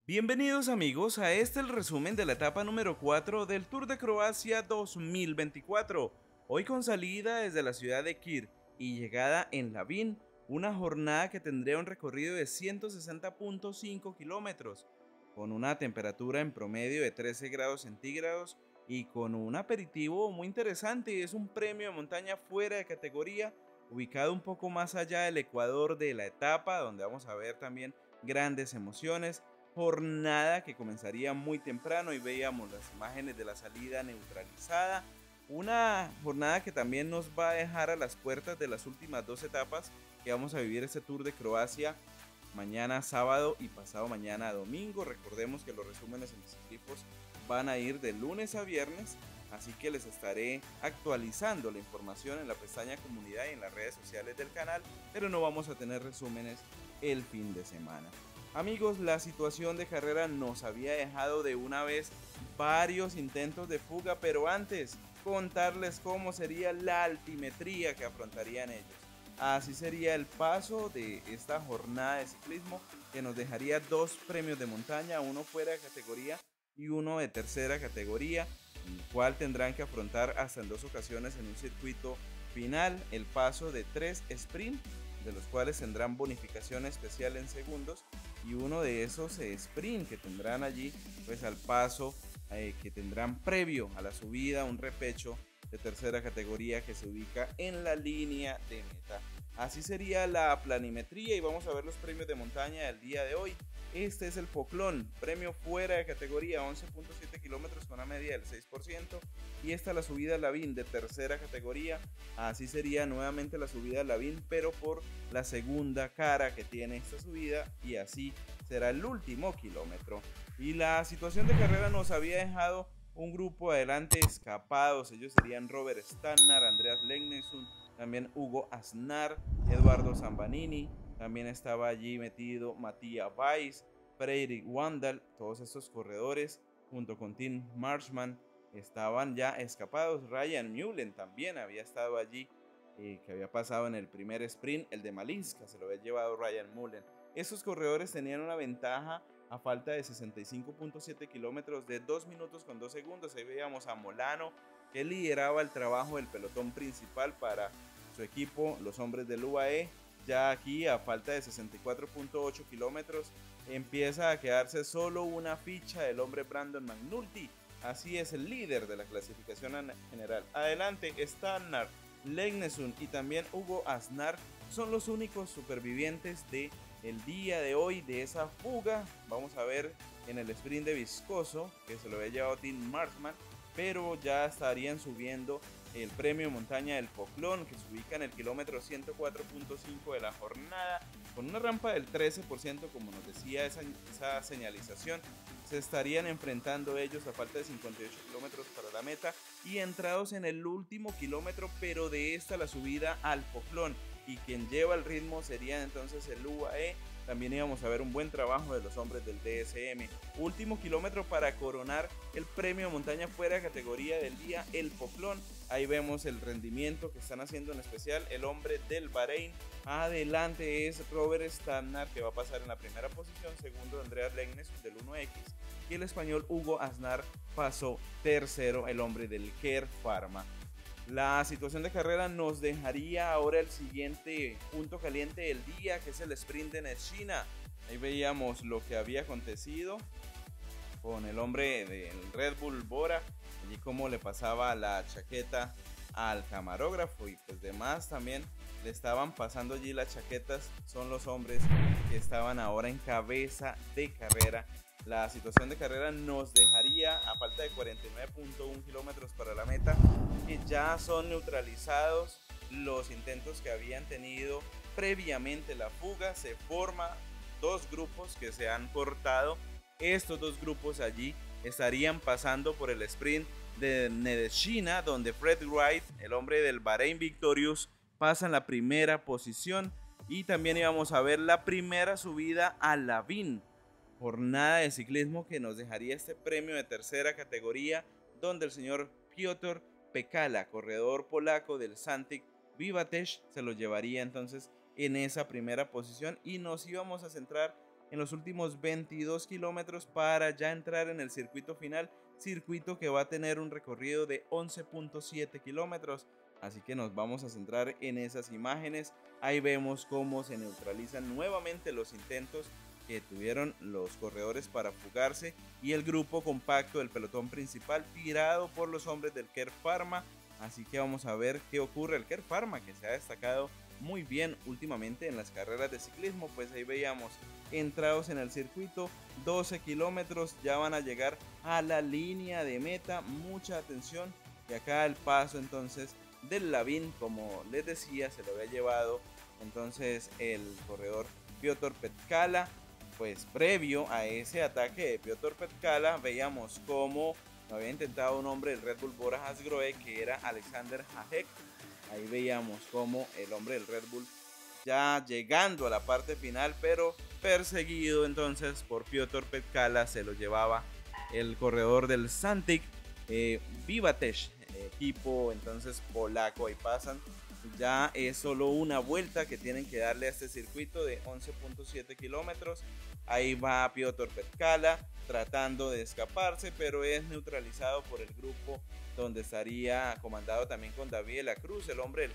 Bienvenidos amigos a el resumen de la etapa número 4 del Tour de Croacia 2024, hoy con salida desde la ciudad de Kir y llegada en Labin, una jornada que tendría un recorrido de 160.5 kilómetros, con una temperatura en promedio de 13 grados centígrados y con un aperitivo muy interesante. Es un premio de montaña fuera de categoría, ubicado un poco más allá del ecuador de la etapa, donde vamos a ver también grandes emociones. Jornada que comenzaría muy temprano y veíamos las imágenes de la salida neutralizada. Una jornada que también nos va a dejar a las puertas de las últimas dos etapas que vamos a vivir este Tour de Croacia mañana sábado y pasado mañana domingo. Recordemos que los resúmenes en los equipos van a ir de lunes a viernes, así que les estaré actualizando la información en la pestaña comunidad y en las redes sociales del canal, pero no vamos a tener resúmenes el fin de semana. Amigos, la situación de carrera nos había dejado de una vez varios intentos de fuga, pero antes contarles cómo sería la altimetría que afrontarían ellos. Así sería el paso de esta jornada de ciclismo, que nos dejaría dos premios de montaña, uno fuera de categoría y uno de tercera categoría, el cual tendrán que afrontar hasta en dos ocasiones en un circuito final el paso de 3 sprint, de los cuales tendrán bonificación especial en segundos, y uno de esos sprint que tendrán allí pues al paso que tendrán previo a la subida un repecho de tercera categoría que se ubica en la línea de meta. Así sería la planimetría y vamos a ver los premios de montaña del día de hoy. Este es el Poclón, premio fuera de categoría, 11.7 kilómetros con una media del 6%. Y esta la subida Labin de tercera categoría. Así sería nuevamente la subida Labin, pero por la segunda cara que tiene esta subida. Y así será el último kilómetro. Y la situación de carrera nos había dejado un grupo adelante escapados. Ellos serían Robert Stannard, Andreas Legnesund, también Hugo Asnar, Eduardo Zambanini. También estaba allí metido Matías Weiss, Fredrik Wandal. Todos estos corredores junto con Tim Marshman estaban ya escapados. Ryan Mullen también había estado allí, que había pasado en el primer sprint, el de Malinska se lo había llevado Ryan Mullen. Estos corredores tenían una ventaja a falta de 65.7 kilómetros de 2 minutos con 2 segundos. Ahí veíamos a Molano, que lideraba el trabajo del pelotón principal para su equipo, los hombres del UAE. Ya aquí, a falta de 64.8 kilómetros, empieza a quedarse solo una ficha del hombre Brandon McNulty. Así es, el líder de la clasificación general. Adelante, Stannard, Legnesund y también Hugo Asnar son los únicos supervivientes de el día de hoy de esa fuga. Vamos a ver en el sprint de Viscoso, que se lo había llevado Tim Marshman, pero ya estarían subiendo el premio montaña del Poclón, que se ubica en el kilómetro 104.5 de la jornada, con una rampa del 13%, como nos decía esa señalización. Se estarían enfrentando ellos a falta de 58 kilómetros para la meta y entrados en el último kilómetro, pero de esta la subida al Poclón, y quien lleva el ritmo sería entonces el UAE. También íbamos a ver un buen trabajo de los hombres del DSM. Último kilómetro para coronar el premio montaña fuera de categoría del día, el Poclón. Ahí vemos el rendimiento que están haciendo, en especial el hombre del Bahrein. Adelante es Robert Stannard, que va a pasar en la primera posición, segundo Andreas Legnesund del 1X, y el español Hugo Asnar pasó tercero, el hombre del Care Pharma. La situación de carrera nos dejaría ahora el siguiente punto caliente del día, que es el sprint de Nechina. Ahí veíamos lo que había acontecido con el hombre del Red Bull Bora, allí cómo le pasaba la chaqueta al camarógrafo, y pues demás también le estaban pasando allí las chaquetas. Son los hombres que estaban ahora en cabeza de carrera. La situación de carrera nos dejaría a falta de 49.1 kilómetros para la meta, que ya son neutralizados los intentos que habían tenido previamente la fuga. Se forman dos grupos que se han cortado. Estos dos grupos allí estarían pasando por el sprint de Nedeshina, donde Fred Wright, el hombre del Bahrein Victorious, pasa en la primera posición. Y también íbamos a ver la primera subida a Labin, jornada de ciclismo que nos dejaría este premio de tercera categoría, donde el señor Piotr Pekala, corredor polaco del Santic Vivatech, se lo llevaría entonces en esa primera posición. Y nos íbamos a centrar en los últimos 22 kilómetros para ya entrar en el circuito final, circuito que va a tener un recorrido de 11.7 kilómetros. Así que nos vamos a centrar en esas imágenes. Ahí vemos cómo se neutralizan nuevamente los intentos que tuvieron los corredores para fugarse y el grupo compacto del pelotón principal tirado por los hombres del Kern Pharma. Así que vamos a ver qué ocurre. El Kern Pharma, que se ha destacado muy bien últimamente en las carreras de ciclismo, pues ahí veíamos entrados en el circuito, 12 kilómetros, ya van a llegar a la línea de meta. Mucha atención, y acá el paso entonces del Lavín, como les decía, se lo había llevado entonces el corredor Piotr Petkala. Pues previo a ese ataque de Piotr Petkala, veíamos cómo lo había intentado un hombre del Red Bull Bora Hansgrohe, que era Alexander Hajek. Ahí veíamos cómo el hombre del Red Bull ya llegando a la parte final, pero perseguido entonces por Piotr Petkala, se lo llevaba el corredor del Santic Vivatech, equipo entonces polaco. Ahí pasan, ya es solo una vuelta que tienen que darle a este circuito de 11.7 kilómetros. Ahí va Piotr Petkala tratando de escaparse, pero es neutralizado por el grupo, donde estaría comandado también con David de la Cruz, el hombre del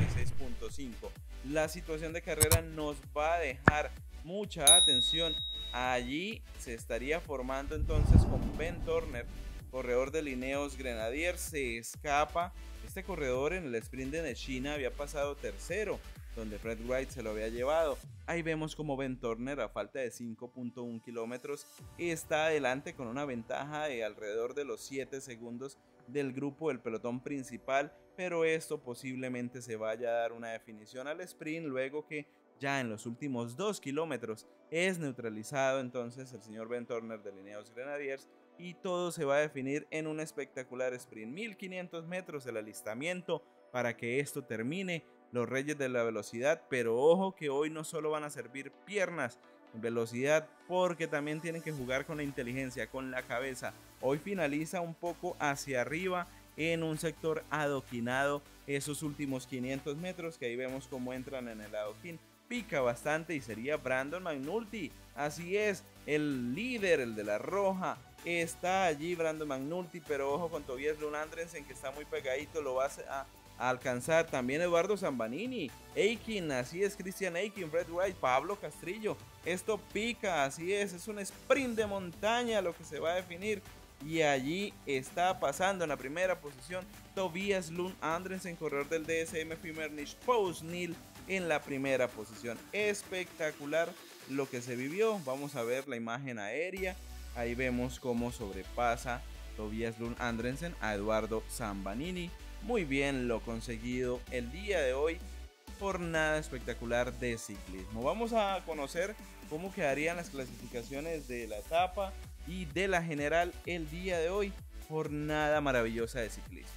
Q36.5. La situación de carrera nos va a dejar mucha atención. Allí se estaría formando entonces con Ben Turner, corredor de Ineos Grenadiers. Se escapa este corredor. En el sprint de China había pasado tercero, donde Fred Wright se lo había llevado. Ahí vemos como Ben Turner, a falta de 5.1 kilómetros, está adelante con una ventaja de alrededor de los 7 segundos del grupo del pelotón principal, pero esto posiblemente se vaya a dar una definición al sprint, luego que ya en los últimos 2 kilómetros es neutralizado entonces el señor Ben Turner de Ineos Grenadiers, y todo se va a definir en un espectacular sprint. 1500 metros el alistamiento para que esto termine. Los reyes de la velocidad, pero ojo que hoy no solo van a servir piernas, velocidad, porque también tienen que jugar con la inteligencia, con la cabeza. Hoy finaliza un poco hacia arriba en un sector adoquinado, esos últimos 500 metros, que ahí vemos cómo entran en el adoquín. Pica bastante y sería Brandon McNulty. Así es, el líder, el de la roja, está allí Brandon McNulty, pero ojo con Tobias Lund Andrensen, que está muy pegadito, lo va a alcanzar también Eduardo Zambanini, Eikin, así es, Christian Eikin, Fred Wright, Pablo Castrillo. Esto pica, así es un sprint de montaña lo que se va a definir, y allí está pasando en la primera posición Tobias Lund Andrensen, corredor del DSM Firmenich Post-Nil, en la primera posición. Espectacular lo que se vivió. Vamos a ver la imagen aérea. Ahí vemos cómo sobrepasa Tobias Lund Andrensen a Eduardo Zambanini. Muy bien lo conseguido el día de hoy. Jornada espectacular de ciclismo. Vamos a conocer cómo quedarían las clasificaciones de la etapa y de la general el día de hoy. Jornada maravillosa de ciclismo.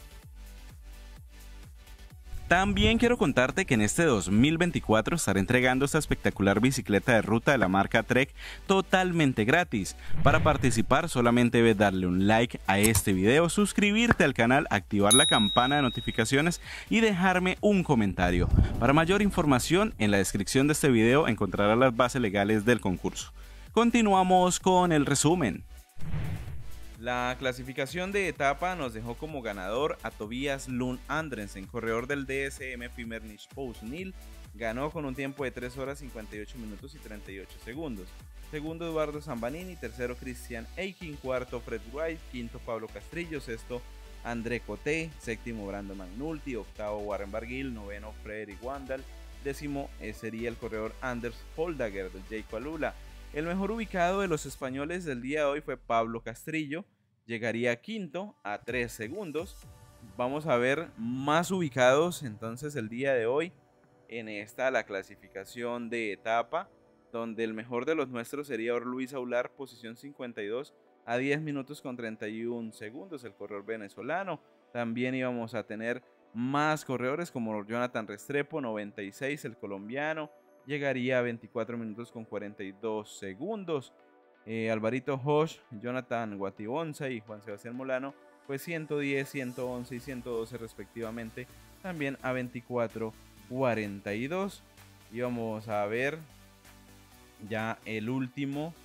También quiero contarte que en este 2024 estaré entregando esta espectacular bicicleta de ruta de la marca Trek totalmente gratis. Para participar solamente debes darle un like a este video, suscribirte al canal, activar la campana de notificaciones y dejarme un comentario. Para mayor información, en la descripción de este video encontrarás las bases legales del concurso. Continuamos con el resumen. La clasificación de etapa nos dejó como ganador a Tobias Lund Andrensen, corredor del DSM Firmenich Post-Nil. Ganó con un tiempo de 3 horas 58 minutos y 38 segundos. Segundo Eduardo Zambanini, tercero Christian Eikin, cuarto Fred Wright, quinto Pablo Castrillo, sexto André Coté, séptimo Brandon McNulty, octavo Warren Barguil, noveno Frederick Wandal, décimo sería el corredor Anders Holdager del Jayco Alula. El mejor ubicado de los españoles del día de hoy fue Pablo Castrillo, llegaría quinto a 3 segundos. Vamos a ver más ubicados entonces el día de hoy en la clasificación de etapa, donde el mejor de los nuestros sería Luis Aular, posición 52 a 10 minutos con 31 segundos, el corredor venezolano. También íbamos a tener más corredores como Jonathan Restrepo, 96, el colombiano, llegaría a 24 minutos con 42 segundos. Alvarito Hosh, Jonathan Guatibonza y Juan Sebastián Molano, pues 110, 111 y 112 respectivamente, también a 24:42. Y vamos a ver Ya el último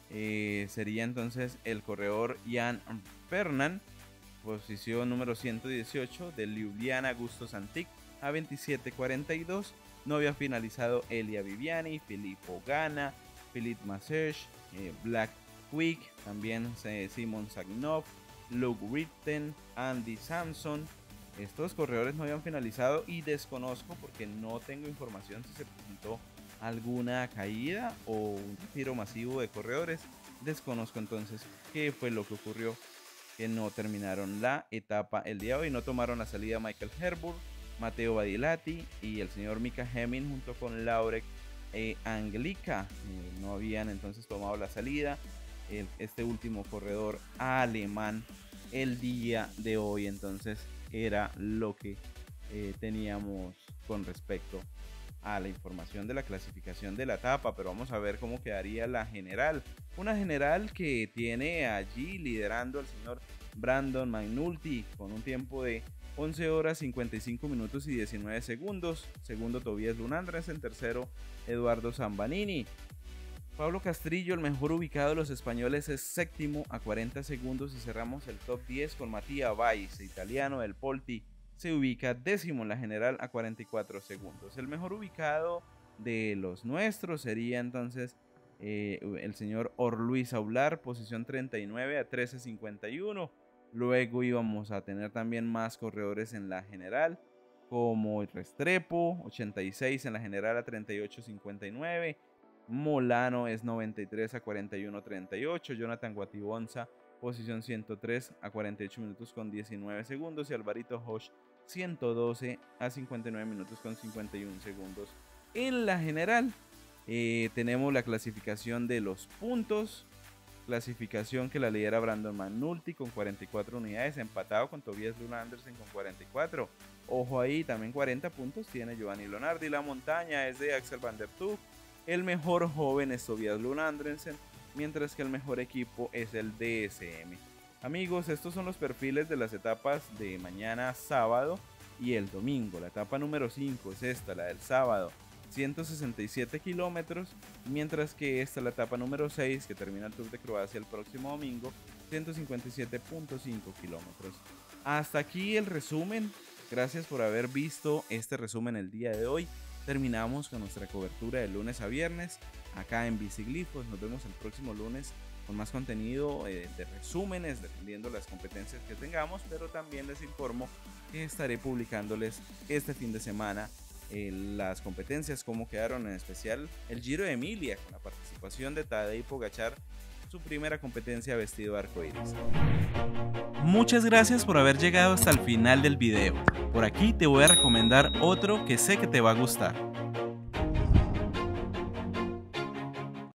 sería entonces el corredor Jan Fernand, posición número 118 de Ljubljana Gusto Santic a 27:42. No había finalizado Elia Viviani, Filippo Ganna, Philippe Massage, Black Quick, también Simon Sagnov, Luke Ritten, Andy Samson. Estos corredores no habían finalizado y desconozco, porque no tengo información si se presentó alguna caída o un retiro masivo de corredores. Desconozco entonces qué fue lo que ocurrió, que no terminaron la etapa el día de hoy. No tomaron la salida Michael Herburt, Matteo Badilati y el señor Mika Hemming junto con Laurek Anglica. No habían entonces tomado la salida. Este último corredor alemán el día de hoy entonces era lo que teníamos con respecto a la información de la clasificación de la etapa. Pero vamos a ver cómo quedaría la general. Una general que tiene allí liderando al señor Brandon McNulty con un tiempo de 11 horas 55 minutos y 19 segundos. Segundo, Tobias Lunandres. En tercero, Eduardo Zambanini. Pablo Castrillo, el mejor ubicado de los españoles, es séptimo a 40 segundos. Y cerramos el top 10 con Mattia Weiss, italiano del Polti. Se ubica décimo en la general a 44 segundos. El mejor ubicado de los nuestros sería entonces el señor Orluis Aular, posición 39 a 13:51. Luego íbamos a tener también más corredores en la general, como Restrepo, 86 en la general a 38:59. Molano es 93 a 41:38. Jonathan Guatibonza, posición 103 a 48 minutos con 19 segundos. Y Alvarito Hosh, 112 a 59 minutos con 51 segundos. En la general tenemos la clasificación de los puntos. Clasificación que la lidera Brandon McNulty con 44 unidades, empatado con Tobias Lunandresen con 44. Ojo ahí, también 40 puntos tiene Giovanni Lonardi. La montaña es de Axel Van der Tuuk. El mejor joven es Tobias Lunandresen, mientras que el mejor equipo es el DSM. Amigos, estos son los perfiles de las etapas de mañana sábado y el domingo. La etapa número 5 es esta, la del sábado, 167 kilómetros, mientras que esta es la etapa número 6, que termina el Tour de Croacia el próximo domingo, 157.5 kilómetros. Hasta aquí el resumen. Gracias por haber visto este resumen el día de hoy. Terminamos con nuestra cobertura de lunes a viernes acá en Biciglifos. Nos vemos el próximo lunes con más contenido de resúmenes, dependiendo las competencias que tengamos, pero también les informo que estaré publicándoles este fin de semana las competencias, cómo quedaron, en especial el Giro de Emilia, con la participación de Tadej Pogačar, su primera competencia vestido arcoíris. Muchas gracias por haber llegado hasta el final del video. Por aquí te voy a recomendar otro que sé que te va a gustar.